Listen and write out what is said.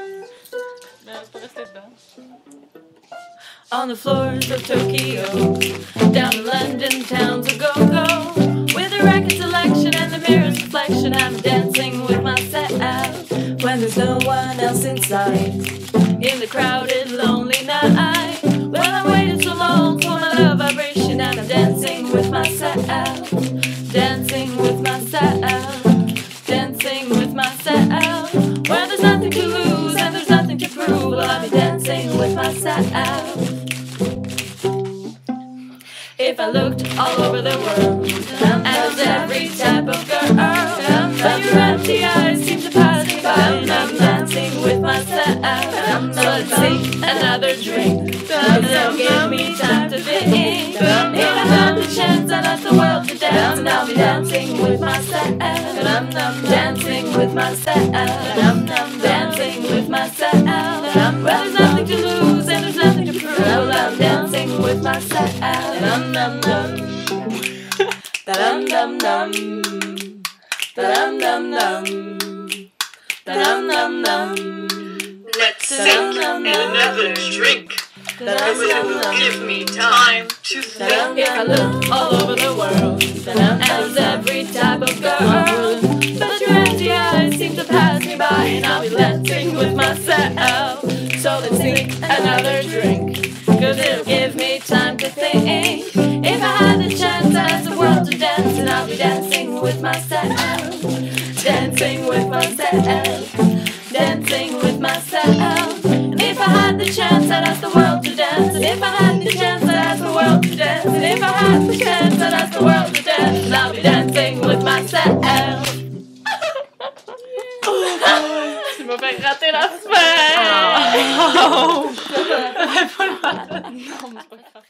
On the floors of Tokyo, down in London town's a go-go, with a record selection and the mirror's reflection, I'm dancing with myself when there's no one else in sight. In the crowded, lonely night, well, I waited so long for my love vibration, and I'm dancing with myself, dancing with myself, dancing with myself. Where there's nothing to lose and there's nothing to prove, well, I'll be dancing with myself. If I looked all over the world, as every type of girl, but your empty eyes seem to pass me by, and I'm dancing with myself. So let's take another drink, that'll give me time to think. If I had the chance, I'd ask the world to dance, and I'll be dancing with myself, dancing with myself, dancing with myself. Well, there's nothing to lose and there's nothing to prove, well, I'm dancing with myself. Da-dum-dum-dum, da-dum-dum-dum, da-dum-dum-dum. Let's sink another drink. Cause it will give me time to think. If I look all over the world, as every type of girl, but your empty eyes seem to pass me by, and I'll be dancing with myself. So let's take another drink, cause it'll give me time to think. If I had the chance, I'd ask the world to dance, and I'll be dancing with myself, dancing with myself, dancing with myself. And if I had the chance, I'd ask the world to dance, and if I had the chance, I'd ask the world to dance, and if I had the chance, I'd ask the world to dance, and I'll be dancing with myself. Tu m'as fait gratter la fin! Non, mais c'est pas grave.